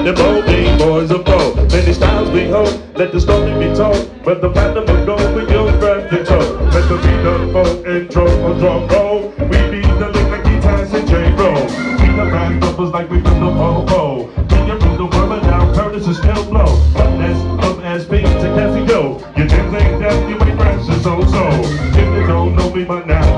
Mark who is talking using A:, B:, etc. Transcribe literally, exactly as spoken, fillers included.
A: The bowling boys are bold. Many styles behold. Let the story be told. But the platinum will go with your breath and toe. Let the beat up folk intro or drum roll. We beat the lick like guitars and J-Roll. We the rap numbers like we from the po-po. When you rule the world now, Curtis is still blow. Up S, up S, P to Cassie go. Your things ain't death, you ain't fresh, it's so-so. If you don't know me by now,